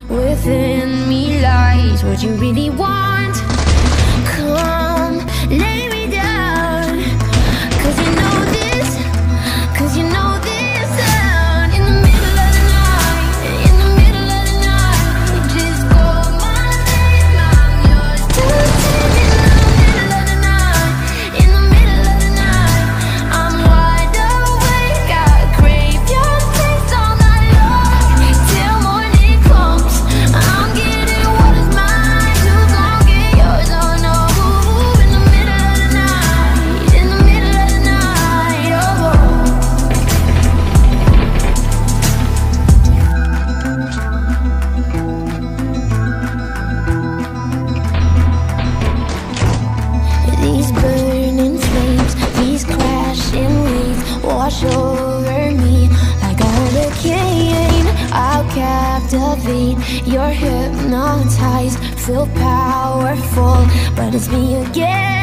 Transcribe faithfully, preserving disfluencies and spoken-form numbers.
Within me lies what you really want. Come, lay me down. Cause you know this, cause you know this sound. In the middle of the night, in the middle of the night, just call my name, I'm yours. In the middle of the night, in the middle of the night, I'm wide awake, I crave your taste all night long. Till morning comes, I'm getting what is mine, too long get yours, oh no. In the middle of the night, in the middle of the night, oh. These burning flames, these crashing waves wash over me like a hurricane. I'll captivate, you're hypnotized, feel powerful, but it's me again.